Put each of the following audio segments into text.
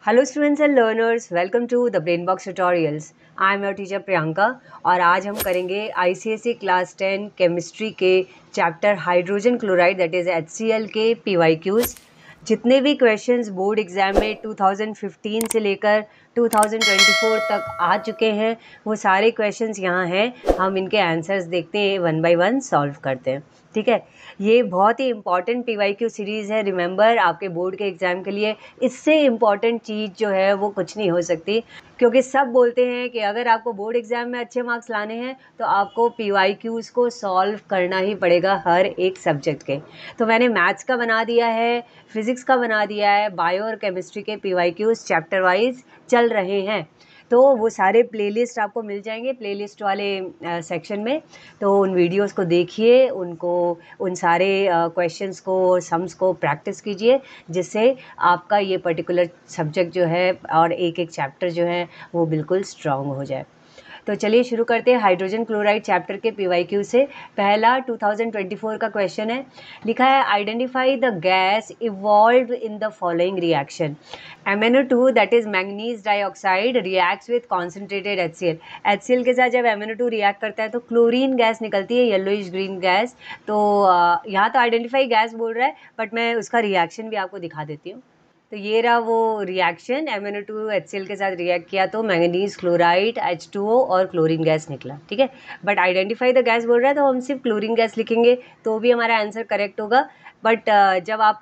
Hello students and learners, welcome to the Brain Box Tutorials. I am your teacher Priyanka और आज हम करेंगे ICSE class 10 chemistry के chapter hydrogen chloride that is HCl के PYQs। जितने भी क्वेश्चंस बोर्ड एग्जाम में 2015 से लेकर 2024 तक आ चुके हैं वो सारे क्वेश्चंस यहाँ हैं। हम इनके आंसर्स देखते हैं, वन बाय वन सॉल्व करते हैं। ठीक है, ये बहुत ही इंपॉर्टेंट PYQ सीरीज़ है। रिमेंबर, आपके बोर्ड के एग्ज़ाम के लिए इससे इम्पॉर्टेंट चीज़ जो है वो कुछ नहीं हो सकती, क्योंकि सब बोलते हैं कि अगर आपको बोर्ड एग्ज़ाम में अच्छे मार्क्स लाने हैं तो आपको PYQs को सॉल्व करना ही पड़ेगा हर एक सब्जेक्ट के। तो मैंने मैथ्स का बना दिया है, फिज़िक्स का बना दिया है, बायो और केमिस्ट्री के PYQs चैप्टर वाइज चल रहे हैं। तो वो सारे प्लेलिस्ट आपको मिल जाएंगे प्लेलिस्ट वाले सेक्शन में। तो उन वीडियोस को देखिए, उन सारे क्वेश्चंस को, सम्स को प्रैक्टिस कीजिए, जिससे आपका ये पर्टिकुलर सब्जेक्ट जो है और एक एक चैप्टर जो है वो बिल्कुल स्ट्रांग हो जाए। तो चलिए शुरू करते हैं हाइड्रोजन क्लोराइड चैप्टर के PYQ से। पहला 2024 का क्वेश्चन है, लिखा है identify the gas evolve in the following reaction. MnO2 that is manganese dioxide reacts with concentrated HCl। HCl के साथ जब MnO2 रिएक्ट करता है तो क्लोरीन गैस निकलती है, येलोइश ग्रीन गैस। तो यहाँ तो आइडेंटिफाई गैस बोल रहा है, बट मैं उसका रिएक्शन भी आपको दिखा देती हूँ। तो ये रहा वो रिएक्शन, MnO2 HCl के साथ रिएक्ट किया तो मैंगनीज क्लोराइड H2O और क्लोरीन गैस निकला। ठीक है, बट आइडेंटिफाई द गैस बोल रहा है तो हम सिर्फ क्लोरीन गैस लिखेंगे तो भी हमारा आंसर करेक्ट होगा। बट जब आप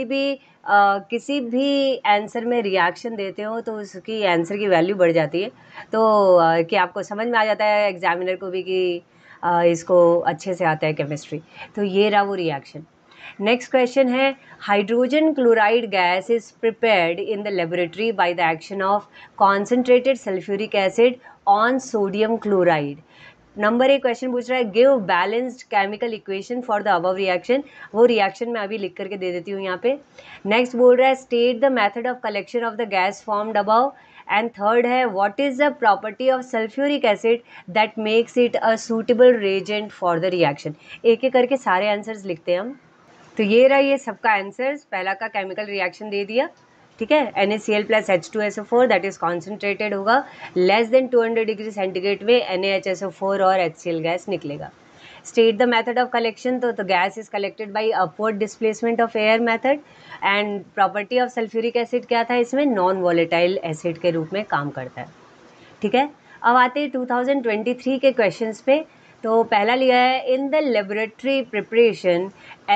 किसी भी आंसर में रिएक्शन देते हो तो उसकी आंसर की वैल्यू बढ़ जाती है। तो कि आपको समझ में आ जाता है एग्जामिनर को भी कि इसको अच्छे से आता है केमिस्ट्री। तो ये रहा वो रिएक्शन। नेक्स्ट क्वेश्चन है, hydrogen chloride gas is prepared in the laboratory by the action of concentrated sulphuric acid on sodium chloride. Number एक क्वेश्चन पूछ रहा है, give balanced chemical equation for the above reaction. वो reaction मैं अभी लिख करके दे देती हूँ यहाँ पे। नेक्स्ट बोल रहा है, state the method of collection of the gas formed above. And third है, what is the property of sulphuric acid that makes it a suitable reagent for the reaction. एक एक करके सारे आंसर्स लिखते हैं हम। तो ये रहा ये सबका आंसर्स। पहला का केमिकल रिएक्शन दे दिया, ठीक है, NaCl plus H2SO4 that is concentrated होगा, लेस देन 200 डिग्री सेंटीग्रेड में NaHSO4 और HCl गैस निकलेगा। State the method of collection, तो gas is collected by upward displacement of air method. And property of sulphuric acid क्या था इसमें, non volatile acid के रूप में काम करता है। ठीक है, अब आते हैं 2023 के क्वेश्चंस पे। तो पहला लिया है, in the laboratory preparation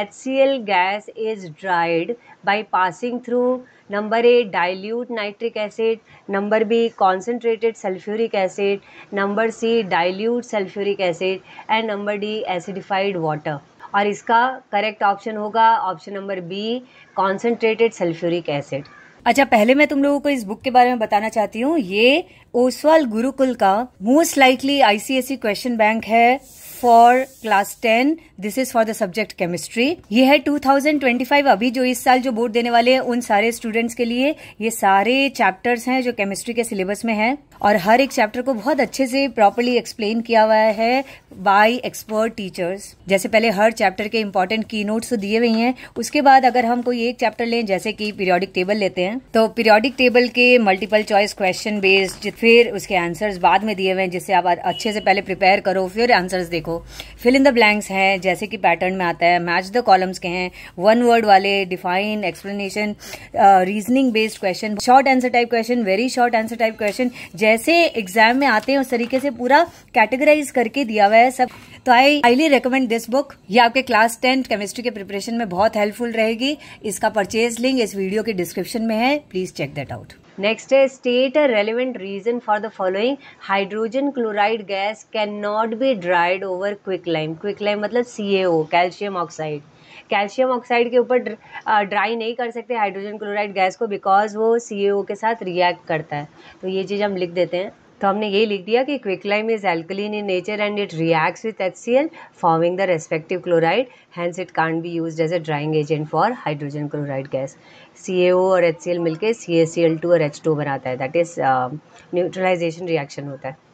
HCl gas is dried by passing through number A dilute nitric acid, number B concentrated sulphuric acid, number C dilute sulphuric acid and number D acidified water. और इसका correct option होगा option number B, concentrated sulphuric acid. अच्छा, पहले मैं तुम लोगों को इस बुक के बारे में बताना चाहती हूँ। ये ओसवाल गुरुकुल का most likely ICSE question bank है for class 10। This is for the subject chemistry. ये है 2025, अभी जो इस साल जो बोर्ड देने वाले हैं उन सारे स्टूडेंट्स के लिए ये सारे चैप्टर्स हैं जो केमिस्ट्री के सिलेबस में हैं, और हर एक चैप्टर को बहुत अच्छे से प्रॉपर्ली एक्सप्लेन किया हुआ है बाय एक्सपर्ट टीचर्स। जैसे पहले हर चैप्टर के इंपॉर्टेंट की नोट्स तो दिए हुए हैं, उसके बाद अगर हम कोई एक चैप्टर लें, जैसे कि पीरियोडिक टेबल लेते हैं, तो पीरियोडिक टेबल के मल्टीपल चॉइस क्वेश्चन बेस्ड, फिर उसके आंसर्स बाद में दिए हुए हैं, जिससे आप अच्छे से पहले प्रिपेयर करो फिर आंसर्स देखो। फिल इन द ब्लैंक्स हैं, जैसे कि पैटर्न में आता है, मैच द कॉलम्स के हैं, वन वर्ड वाले, define, explanation, reasoning based question, short answer type question, very short answer type question, जैसे एग्जाम में आते हैं उस तरीके से पूरा कैटेगराइज करके दिया हुआ है सब। तो I highly recommend this book. ये आपके क्लास 10 केमिस्ट्री के प्रिपरेशन में बहुत हेल्पफुल रहेगी। इसका परचेज लिंक इस वीडियो के डिस्क्रिप्शन में है, please check that out. Next है, state a relevant reason for the following. Hydrogen chloride gas can not be dried over quicklime. Quicklime मतलब CaO, calcium oxide. Calcium oxide के ऊपर dry नहीं कर सकते हाइड्रोजन क्लोराइड गैस को, because वो CaO के साथ रिएक्ट करता है। तो ये चीज़ हम लिख देते हैं। तो हमने ये लिख दिया कि quicklime is alkaline in nature and it reacts with HCl forming the respective chloride, hence it can't be used as a drying agent for hydrogen chloride gas. CaO और HCl मिलके CaCl2 और H2 बनाता है, that is neutralisation reaction होता है।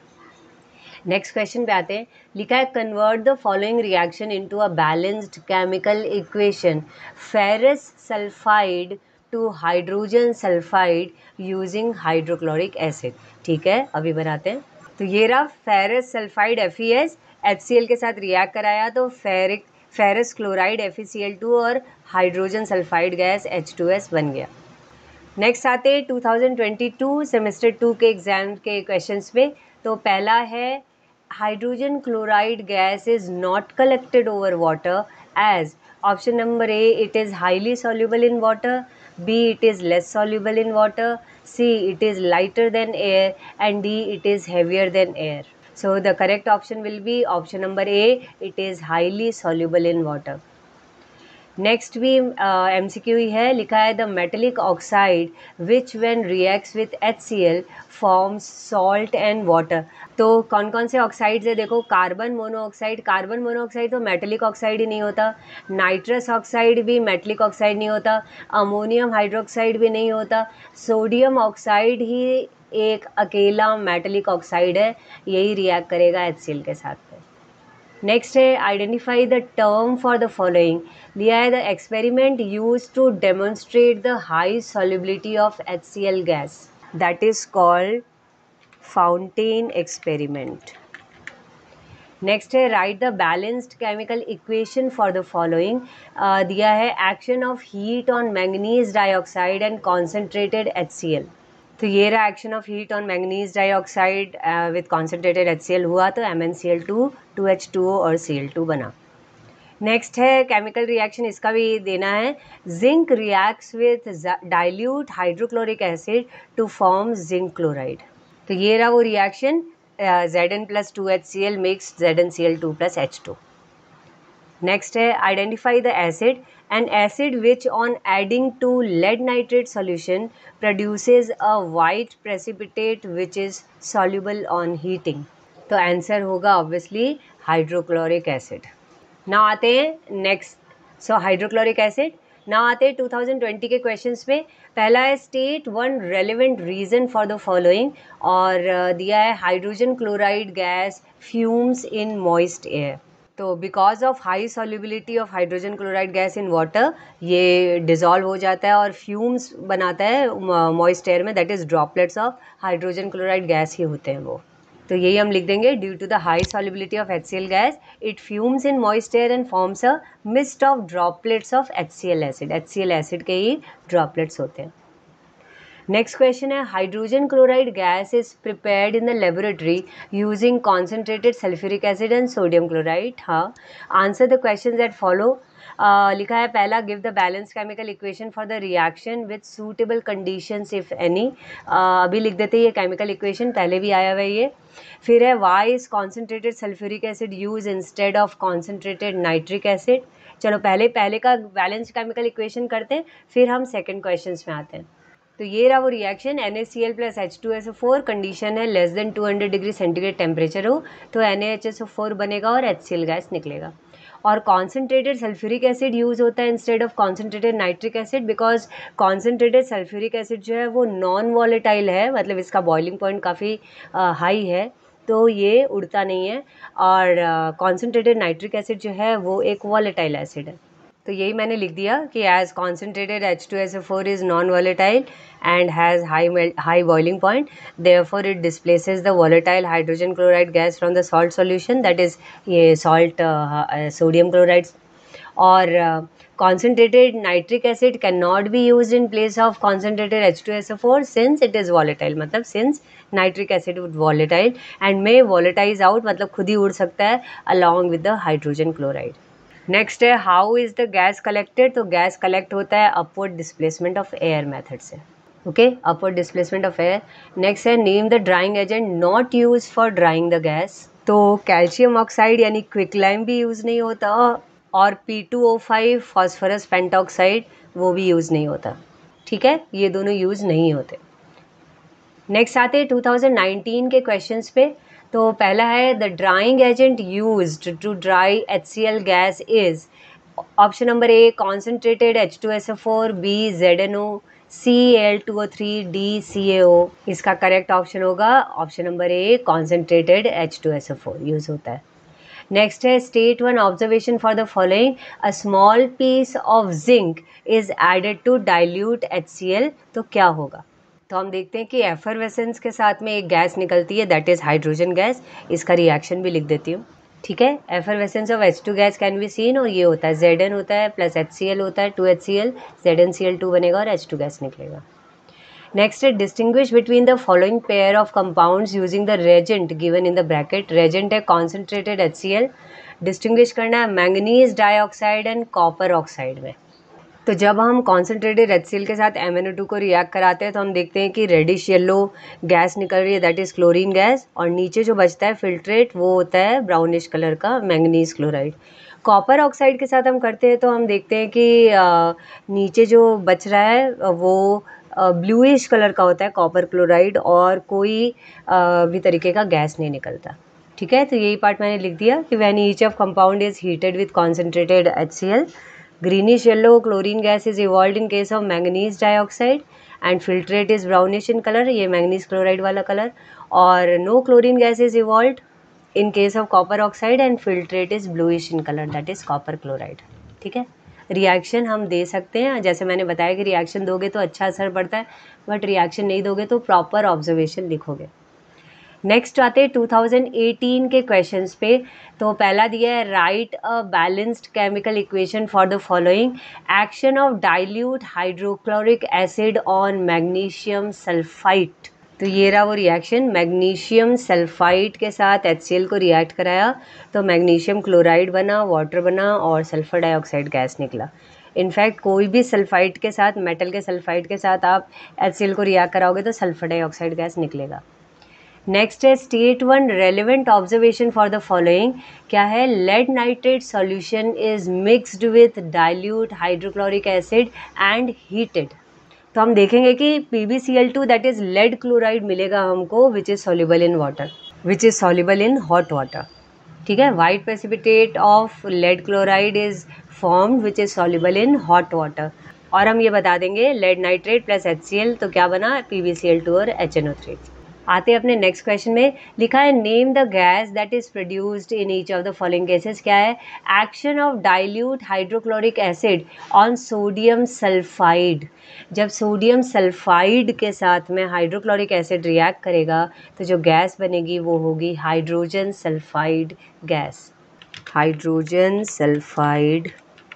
Next question पे आते हैं, लिखा है convert the following reaction into a balanced chemical equation. Ferrous sulphide to hydrogen sulphide using hydrochloric acid. ठीक है, अभी बनाते हैं। तो ये रहा फेरस सल्फाइड FeS, HCl के साथ रिएक्ट कराया तो फेरस क्लोराइड FeCl2 और हाइड्रोजन सल्फाइड गैस H2S बन गया। नेक्स्ट आते 2022 सेमेस्टर 2 के एग्जाम के क्वेश्चंस पे। तो पहला है hydrogen chloride gas is not collected over water as option number A it is highly soluble in water, B it is less soluble in water, C it is lighter than air and D it is heavier than air. So the correct option will be option number A, it is highly soluble in water. Next भी MCQ ही है, लिखा है the metallic oxide which when reacts with HCl forms salt and water. तो कौन कौन से oxides है देखो, कार्बन मोनोऑक्साइड तो मेटेलिक ऑक्साइड ही नहीं होता, नाइट्रस ऑक्साइड भी मेटेलिक ऑक्साइड नहीं होता, अमोनियम हाइड्रोक्साइड भी नहीं होता, सोडियम ऑक्साइड ही एक अकेला मेटेलिक ऑक्साइड है, यही रिएक्ट करेगा HCl के साथ में। नेक्स्ट है identify the term for the following, दिया है the experiment use to demonstrate the high solubility of HCl gas, that is called fountain experiment. Next है write the balanced chemical equation for the following, दिया है action of heat on manganese dioxide and concentrated HCl। तो ये रहा action of heat on manganese dioxide with concentrated HCl हुआ तो MnCl2 2H2O और Cl2 बना। नेक्स्ट है केमिकल रिएक्शन, इसका भी देना है, zinc reacts with dilute hydrochloric acid to form zinc chloride. तो ये रहा वो reaction, Zn+2HCl makes ZnCl2+H2। Next है identify the acid, an acid which on adding to lead nitrate solution produces a white precipitate which is soluble on heating. तो answer होगा obviously hydrochloric acid. Now आते हैं next, so hydrochloric acid. Now आते हैं 2020 के questions पे। पहला है state one relevant reason for the following, और दिया है hydrogen chloride gas fumes in moist air. तो because of high solubility of hydrogen chloride gas in water, ये डिज़ोल्व हो जाता है और फ्यूम्स बनाता है मॉइस्ट एयर में, that is droplets of hydrogen chloride gas ही होते हैं वो। तो यही हम लिख देंगे, due to the high solubility of HCl gas it fumes in moist air and forms a mist of droplets of HCl acid. HCl acid के ही ड्रॉपलेट्स होते हैं। नेक्स्ट क्वेश्चन है hydrogen chloride gas is prepared in the laboratory using concentrated sulphuric acid and sodium chloride. हाँ, answer the question that follow. लिखा है पहला, give the balance chemical equation for the reaction with suitable conditions if any. अभी लिख देते हैं ये chemical equation, पहले भी आया हुआ है ये। फिर है why is concentrated sulphuric acid use instead of concentrated nitric acid. चलो पहले का बैलेंस केमिकल इक्वेशन करते हैं, फिर हम सेकेंड क्वेश्चन में आते हैं। तो ये रहा वो रिएक्शन, NaCl+H2SO4, कंडीशन है less than 200 degree centigrade temperature हो तो NaHSO4 बनेगा और HCl गैस निकलेगा। और कॉन्सेंट्रेटेड सल्फ्यूरिक एसिड यूज़ होता है instead of concentrated nitric acid, because concentrated sulphuric acid जो है वो नॉन वॉलेटाइल है, मतलब इसका बॉइलिंग पॉइंट काफ़ी हाई है, तो ये उड़ता नहीं है। और कॉन्सेंट्रेटेड नाइट्रिक एसिड जो है वो एक वॉलेटाइल एसिड है। तो यही मैंने लिख दिया कि as concentrated H2SO4 is non volatile and has high boiling point, therefore it displaces the volatile hydrogen chloride gas from the salt solution, that is ये सॉल्ट सोडियम क्लोराइड। और concentrated nitric acid cannot be used in place of concentrated H2SO4 since it is volatile, मतलब since nitric acid would volatile and may volatilize out, मतलब खुद ही उड़ सकता है along with the hydrogen chloride। Next है how is the gas collected. तो gas collect होता है upward displacement of air method से। Okay, upward displacement of air. Next है name the drying agent not use for drying the gas. तो calcium oxide यानी quicklime भी use नहीं होता, और P2O5 फॉस्फोरस पेंटॉक्साइड वो भी यूज़ नहीं होता। ठीक है, ये दोनों यूज़ नहीं होते। नेक्स्ट आते हैं 2019 के क्वेश्चंस पे। तो पहला है the drying agent used to dry HCl gas is, option number A concentrated H2SO4, B ZNO, C Al2O3, D CaO। इसका करेक्ट ऑप्शन होगा option number A concentrated H2SO4 use होता है। नेक्स्ट है state one observation for the following, a small piece of zinc is added to dilute HCl, तो क्या होगा? तो हम देखते हैं कि एफरवेसेंस के साथ में एक गैस निकलती है, दैट इज हाइड्रोजन गैस। इसका रिएक्शन भी लिख देती हूँ, ठीक है। Effervescence of H2 gas can be seen, और ये होता है Zn होता है प्लस HCl होता है 2HCl, ZnCl2 बनेगा और H2 गैस निकलेगा। नेक्स्ट है distinguish between the following pair of compounds using the reagent given in the bracket. Reagent है कॉन्सेंट्रेटेड HCl, डिस्टिंग्विश करना है manganese dioxide and copper oxide में। तो जब हम कॉन्सेंट्रेटेड HCl के साथ MnO2 को रिएक्ट कराते हैं तो हम देखते हैं कि रेडिश येलो गैस निकल रही है, दैट इज़ क्लोरीन गैस, और नीचे जो बचता है फिल्ट्रेट वो होता है ब्राउनिश कलर का मैंगनीज क्लोराइड। कॉपर ऑक्साइड के साथ हम करते हैं तो हम देखते हैं कि नीचे जो बच रहा है वो ब्लूइश कलर का होता है कॉपर क्लोराइड, और कोई भी तरीके का गैस नहीं निकलता, ठीक है। तो यही पार्ट मैंने लिख दिया कि when each of compound is heated with concentrated HCl, greenish yellow chlorine gas is evolved in case of manganese dioxide and filtrate is brownish in color, ये manganese chloride वाला कलर, और no chlorine gas is evolved in case of copper oxide and filtrate is bluish in color, that is copper chloride, ठीक है। Reaction हम दे सकते हैं, जैसे मैंने बताया कि रिएक्शन दोगे तो अच्छा असर पड़ता है, बट रिएक्शन नहीं दोगे तो प्रॉपर ऑब्जर्वेशन लिखोगे। नेक्स्ट आते हैं 2018 के क्वेश्चंस पे। तो पहला दिया है write a balanced chemical equation for the following, action of dilute hydrochloric acid on magnesium sulphide. तो ये रहा वो रिएक्शन, मैग्नीशियम सल्फाइड के साथ HCl को रिएक्ट कराया तो मैग्नीशियम क्लोराइड बना, वाटर बना और सल्फर डाइऑक्साइड गैस निकला। इनफैक्ट कोई भी सल्फाइड के साथ, मेटल के सल्फाइड के साथ आप HCl को रिएक्ट कराओगे तो सल्फर डाइऑक्साइड गैस निकलेगा। नेक्स्ट है state one relevant observation for the following, क्या है? Lead nitrate solution is mixed with dilute hydrochloric acid and heated. तो हम देखेंगे कि PbCl2 that is lead chloride मिलेगा हमको, which is soluble in water, which is soluble in hot water, ठीक है। White precipitate of lead chloride is formed which is soluble in hot water, और हम ये बता देंगे लेड नाइट्रेट प्लस HCl तो क्या बना? PbCl2 और HNO3। आते हैं अपने नेक्स्ट क्वेश्चन में, लिखा है name the gas that is produced in each of the following cases. क्या है? Action of dilute hydrochloric acid on sodium sulphide. जब सोडियम सल्फाइड के साथ में हाइड्रोक्लोरिक एसिड रिएक्ट करेगा तो जो गैस बनेगी वो होगी hydrogen sulphide gas, hydrogen sulphide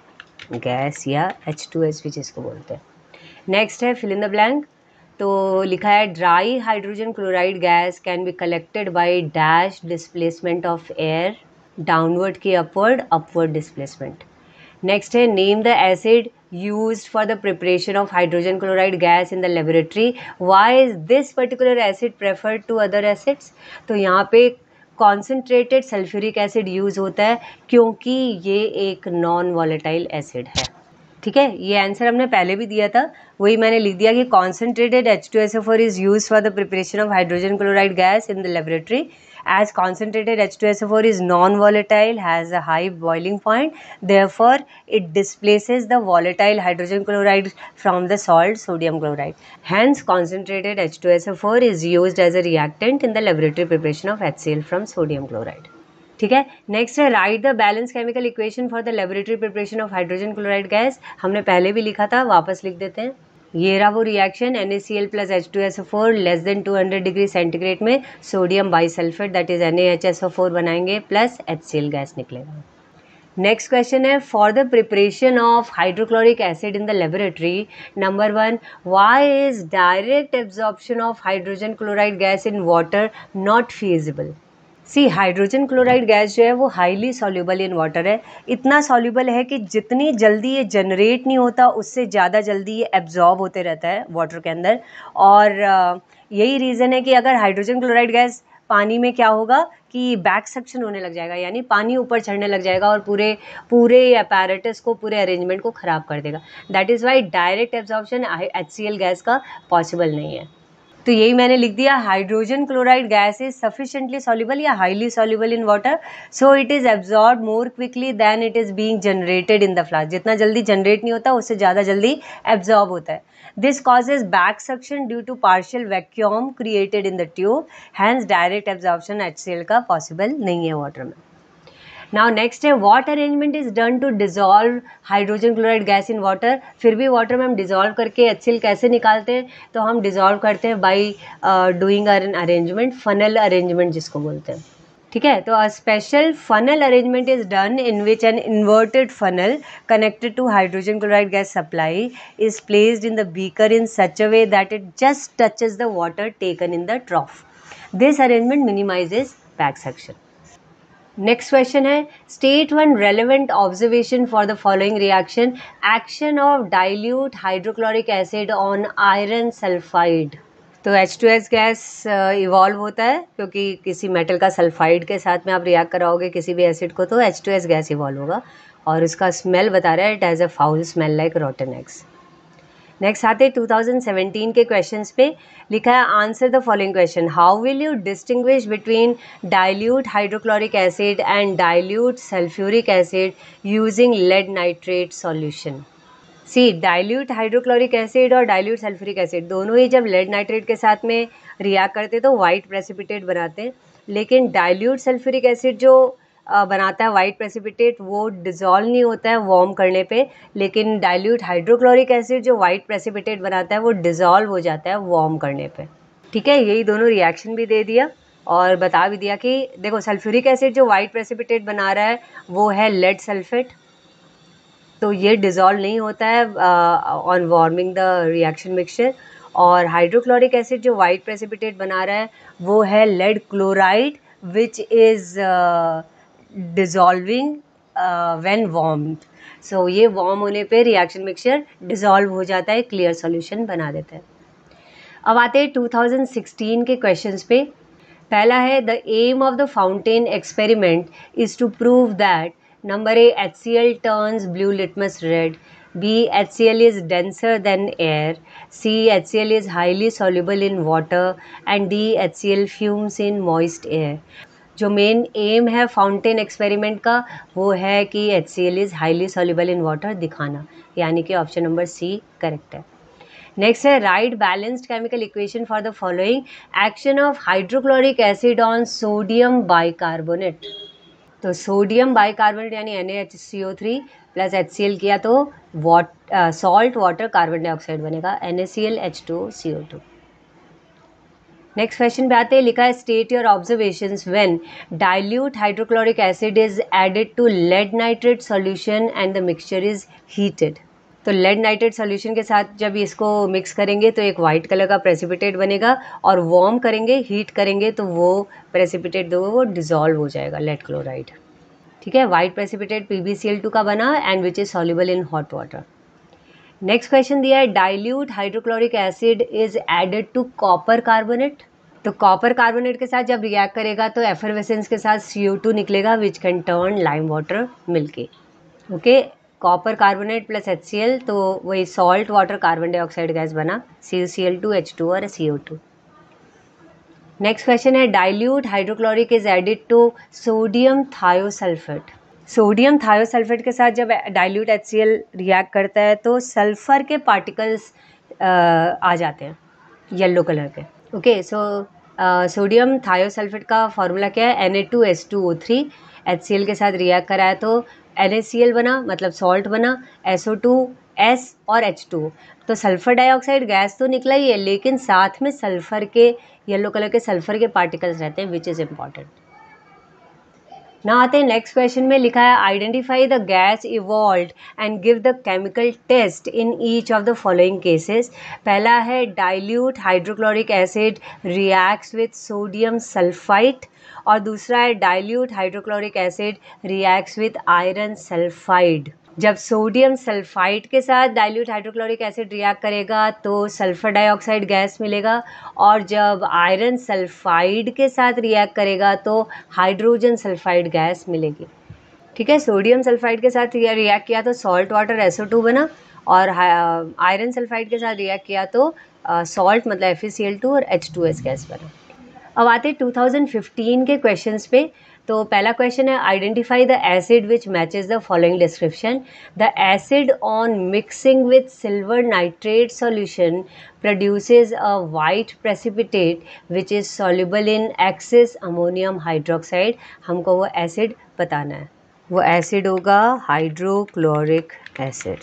gas या H2S भी जिसको बोलते हैं। नेक्स्ट है फिल इन द ब्लैंक। तो लिखा है dry hydrogen chloride gas can be collected by dash displacement of air, downward की अपवर्ड, अपवर्ड डिस्प्लेसमेंट। नेक्स्ट है name the acid used for the preparation of hydrogen chloride gas in the laboratory. Why is this particular acid preferred to other acids? तो यहाँ पे concentrated sulphuric acid use होता है क्योंकि ये एक non volatile acid है, ठीक है। ये आंसर हमने पहले भी दिया था, वही मैंने लिख दिया कि concentrated H2SO4 is use for the preparation of hydrogen chloride gas in the laboratory, as concentrated H2SO4 is non-volatile, has a high boiling point, therefore it displaces the volatile hydrogen chloride from the salt sodium chloride. Hence concentrated H2SO4 is used as a reactant in the laboratory preparation of HCl from sodium chloride. ठीक है। Next है write the balance chemical equation for the laboratory preparation of hydrogen chloride gas. हमने पहले भी लिखा था, वापस लिख देते हैं। ये रहा वो reaction, NaCl plus H2SO4 less than 200 degree centigrade में sodium bisulphate that is NaHSO4 बनाएंगे प्लस HCl गैस निकलेगा। नेक्स्ट क्वेश्चन है for the preparation of hydrochloric acid in the laboratory, number 1, why is direct absorption of hydrogen chloride gas in water not feasible? See hydrogen chloride gas जो है वो highly soluble in water है, इतना soluble है कि जितनी जल्दी ये जनरेट नहीं होता उससे ज़्यादा जल्दी ये एब्जॉर्ब होते रहता है वाटर के अंदर। और यही रीज़न है कि अगर हाइड्रोजन क्लोराइड गैस पानी में क्या होगा कि बैक सक्शन होने लग जाएगा, यानी पानी ऊपर चढ़ने लग जाएगा और पूरे अपैरेटस को, पूरे अरेंजमेंट को ख़राब कर देगा। That is why direct absorption HCl gas का पॉसिबल नहीं है। तो यही मैंने लिख दिया, hydrogen chloride gas is sufficiently soluble या highly soluble in water, so it is absorb more quickly than it is being generated in the flask. जितना जल्दी जनरेट नहीं होता उससे ज़्यादा जल्दी एब्जॉर्ब होता है। This causes back suction due to partial vacuum created in the tube, hence direct absorption HCl का पॉसिबल नहीं है वाटर में। नाउ नेक्स्ट है what arrangement is done to dissolve hydrogen chloride gas in water. फिर भी water में हम dissolve करके HCl कैसे निकालते हैं, तो हम डिजॉल्व करते हैं by doing an arrangement, funnel arrangement जिसको बोलते हैं. ठीक है, तो a special funnel arrangement is done in which an inverted funnel connected to hydrogen chloride gas supply is placed in the beaker in such a way that it just touches the water taken in the trough. This arrangement minimizes back suction. Next question है state one relevant observation for the following reaction. Action of dilute hydrochloric acid on iron sulphide. तो H2S gas evolve होता है क्योंकि किसी metal का sulphide के साथ में आप रिएक्ट कराओगे किसी भी एसिड को, तो H2S गैस इवॉल्व होगा. और उसका स्मेल बता रहा है it has a foul smell like rotten eggs. Next आते 2017 के क्वेश्चंस पे. लिखा है answer the following question. How will you distinguish between dilute hydrochloric acid and dilute sulphuric acid using lead nitrate solution. See dilute hydrochloric acid और dilute sulphuric acid दोनों ही जब lead nitrate के साथ में रिएक्ट करते तो वाइट प्रेसिपिटेट बनाते हैं, लेकिन डाइल्यूट सल्फ्यूरिक एसिड जो बनाता है वाइट प्रेसिपिटेट वो डिज़ोल्व नहीं होता है वार्म करने पे, लेकिन डाइल्यूट हाइड्रोक्लोरिक एसिड जो वाइट प्रेसिपिटेट बनाता है वो डिज़ोल्व हो जाता है वार्म करने पे. ठीक है, यही दोनों रिएक्शन भी दे दिया और बता भी दिया कि देखो सल्फ्यूरिक एसिड जो वाइट प्रेसिपिटेट बना रहा है वो है लेड सल्फेट, तो ये डिज़ोल्व नहीं होता है on warming the reaction mixture. और हाइड्रोक्लोरिक एसिड जो वाइट प्रेसिपिटेट बना रहा है वो है lead chloride which is dissolving when warmed. So ये वार्म होने पे रिएक्शन मिक्सचर डिज़ोल्व हो जाता है, क्लियर सॉल्यूशन बना देता है. अब आते हैं 2016 के क्वेश्चंस पे. पहला है the aim of the fountain experiment is to prove that number A HCl turns blue litmus red, B HCl is denser than air, C HCl is highly soluble in water and D HCl fumes in moist air. जो main aim है fountain experiment का वो है कि HCl is highly soluble in water दिखाना, यानी कि option number C correct है. नेक्स्ट है write balanced chemical equation for the following. Action of hydrochloric acid on sodium bicarbonate. तो सोडियम बाइकार्बोनेट यानी NaHCO3 प्लस HCl किया तो सॉल्ट वाटर कार्बन डाइऑक्साइड बनेगा NaCl H2CO2. नेक्स्ट क्वेश्चन पे आते हैं. लिखा है state your observations when dilute hydrochloric acid is added to lead nitrate solution and the mixture is heated. तो लेड नाइट्रेट सॉल्यूशन के साथ जब इसको मिक्स करेंगे तो एक वाइट कलर का प्रेसिपिटेट बनेगा और वार्म करेंगे हीट करेंगे तो वो प्रेसिपिटेट जो वो डिज़ोल्व हो जाएगा लेड क्लोराइड. ठीक है, वाइट प्रेसिपिटेट PbCl2 का बना and which is soluble in hot water. Next question दिया है dilute hydrochloric acid is added to copper carbonate. तो कॉपर कार्बोनेट के साथ जब रिएक्ट करेगा तो एफरवेसेंस के साथ CO2 निकलेगा which can turn lime water मिलके. Okay, copper carbonate plus HCl तो वही salt water carbon dioxide gas बना CuCl2 H2 और CO2. नेक्स्ट क्वेश्चन है dilute hydrochloric is added to sodium thiosulphate. Sodium thiosulphate के साथ जब डाइल्यूट HCl रिएक्ट करता है तो सल्फर के पार्टिकल्स आ जाते हैं येलो कलर के. ओके, सो सोडियम थायोसल्फेट का फॉर्मूला क्या है Na2S2O3. HCl के साथ रिएक्ट कराया तो NaCl बना मतलब सॉल्ट बना, SO2S और H2. तो सल्फर डाइऑक्साइड गैस तो निकला ही है लेकिन साथ में सल्फर के येलो कलर के सल्फर के पार्टिकल्स रहते हैं विच इज़ इम्पॉर्टेंट. ना आते हैं नेक्स्ट क्वेश्चन में. लिखा है identify the gas evolved and give the chemical test in each of the following cases. पहला है dilute hydrochloric acid reacts with sodium sulphide और दूसरा है dilute hydrochloric acid reacts with iron sulphide. जब sodium sulphide के साथ dilute hydrochloric acid react करेगा तो सल्फर डाइऑक्साइड गैस मिलेगा और जब आयरन सल्फाइड के साथ रिएक्ट करेगा तो हाइड्रोजन सल्फाइड गैस मिलेगी. ठीक है, सोडियम सल्फाइड के साथ रिएक्ट किया तो सॉल्ट वाटर SO2 बना और आयरन सल्फाइड के साथ रिएक्ट किया तो सॉल्ट मतलब FeCl2 और H2S गैस बना. अब आते 2015 के क्वेश्चंस पे. तो पहला क्वेश्चन है identify the acid which matches the following description. The acid on mixing with silver nitrate solution produces a white precipitate which is soluble in excess ammonium hydroxide. हमको वो एसिड बताना है. वो एसिड होगा हाइड्रोक्लोरिक एसिड।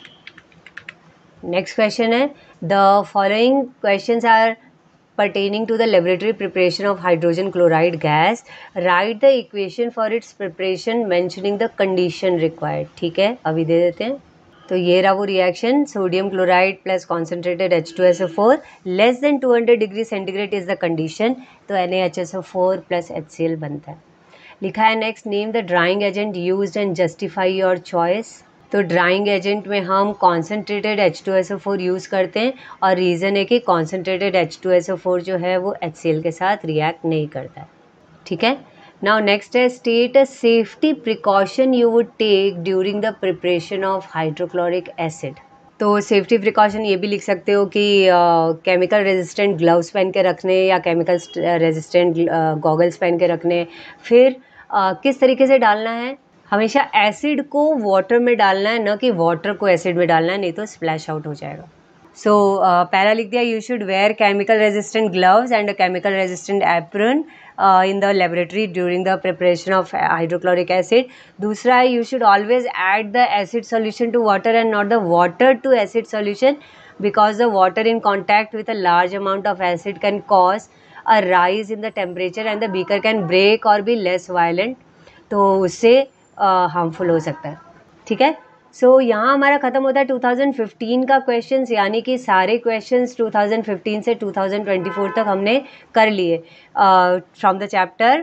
नेक्स्ट क्वेश्चन है, the following questions are pertaining to the laboratory preparation of hydrogen chloride gas. Write the equation for its preparation mentioning the condition required. ठीक है, अभी दे देते हैं। तो ये रहा वो reaction, sodium chloride plus concentrated H2SO4 less than 200 degree centigrade is the condition, तो NaHSO4 प्लस HCl बनता है। लिखा है next, name the drying agent used and justify your choice. तो ड्राइंग एजेंट में हम कॉन्सेंट्रेटेड H2SO4 यूज़ करते हैं और रीज़न है कि कॉन्सेंट्रेटेड H2SO4 जो है वो HCl के साथ रिएक्ट नहीं करता है। ठीक है, नाउ नेक्स्ट है, state a safety precaution you would take during the preparation of hydrochloric acid. तो सेफ्टी प्रिकॉशन ये भी लिख सकते हो कि केमिकल रेजिस्टेंट ग्लव्स पहन के रखने या केमिकल रेजिस्टेंट गॉगल्स पहन के रखने। फिर किस तरीके से डालना है, हमेशा एसिड को वाटर में डालना है, न कि वाटर को एसिड में डालना है, नहीं तो स्प्लैश आउट हो जाएगा। सो पहला लिख दिया, you should wear chemical resistant gloves and a chemical resistant apron in the laboratory during the preparation of hydrochloric acid. दूसरा है, you should always add the acid solution to water and not the water to acid solution because the water in contact with a large amount of acid can cause a rise in the temperature and the beaker can break or be less violent, तो उससे harmful हो सकता है। ठीक है, सो यहाँ हमारा ख़त्म होता है 2015 का क्वेश्चंस, यानी कि सारे क्वेश्चंस 2015 से 2024 तक हमने कर लिए from the chapter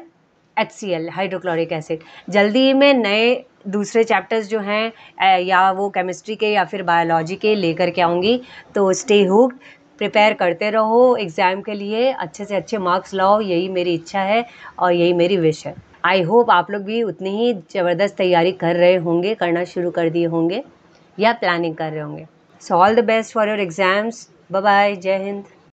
HCl hydrochloric acid. जल्दी ही मैं नए दूसरे चैप्टर्स जो हैं या वो केमिस्ट्री के या फिर बायोलॉजी के लेकर के आऊँगी, तो स्टे हुक्ड, प्रिपेयर करते रहो एग्ज़ाम के लिए, अच्छे से अच्छे मार्क्स लाओ, यही मेरी इच्छा है और यही मेरी विश है। आई होप आप लोग भी उतनी ही ज़बरदस्त तैयारी कर रहे होंगे, करना शुरू कर दिए होंगे या प्लानिंग कर रहे होंगे। So all the best for your exams. Bye bye, जय हिंद।